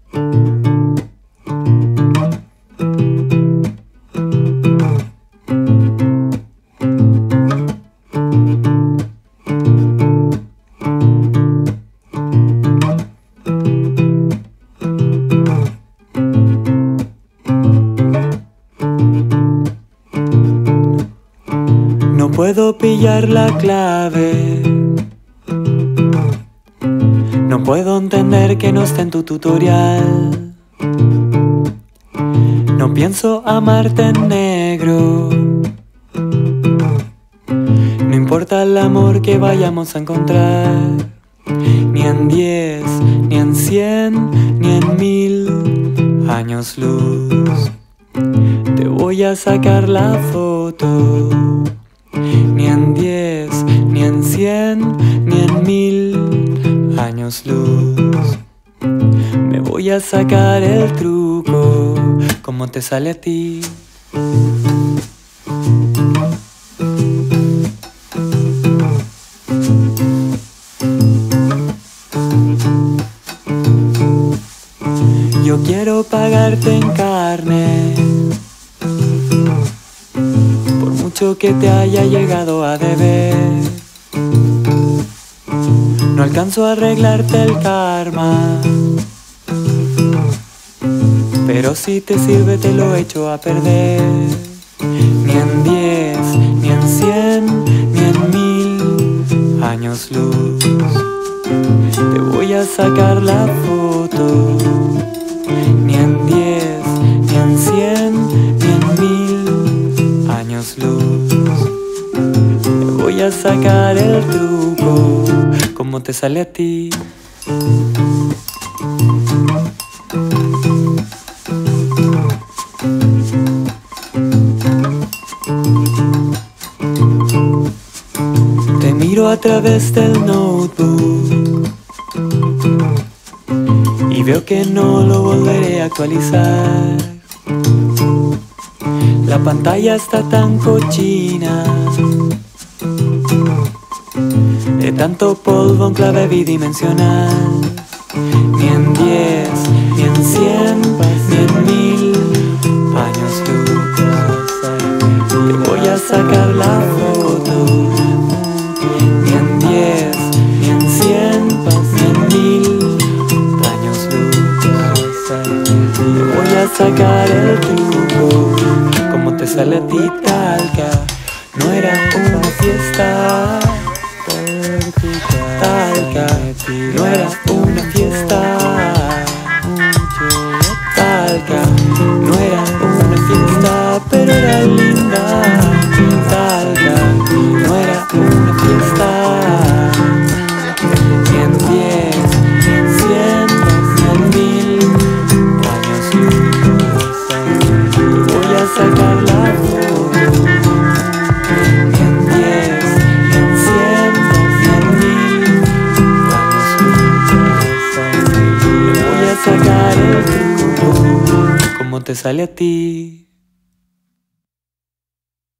No puedo pillar la clave. No puedo entender que no esté en tu tutorial. No pienso amarte en negro. No importa el amor que vayamos a encontrar, ni en 10, ni en 100, ni en 1000 años luz. Te voy a sacar la foto. Ni en 10, ni en 100, ni en 1000 años luz. Me voy a sacar el truco, como te sale a ti. Yo quiero pagarte en carne, por mucho que te haya llegado a deber. No alcanzo a arreglarte el karma, pero si te sirve te lo echo a perder. Ni en 10, ni en 100, ni en 1000 años luz. Te voy a sacar la foto. Ni en 10, ni en 100, ni en 1000 años luz. Te voy a sacar el truco, como te sale a ti. Te miro a través del notebook y veo que no lo volveré a actualizar. La pantalla está tan cochina, de tanto polvo en clave bidimensional. Ni en 10, ni en 100, ni en 1000 años luz. Te voy a sacar la foto. Ni en 10, ni en 100, ni en 1000 años luz. Te voy a sacar el truco, como te sale a ti. Talca no era una fiesta. Talca no era una fiesta. Talca no era una fiesta, pero era linda. Talca no era una fiesta. Ni en 10, ni en 100, ni en 1000 años luz. Te voy a sacar la foto. Ni en 10, ni en 100, ni en 1000 años luz. Te voy a sacar el truco, como te sale a ti.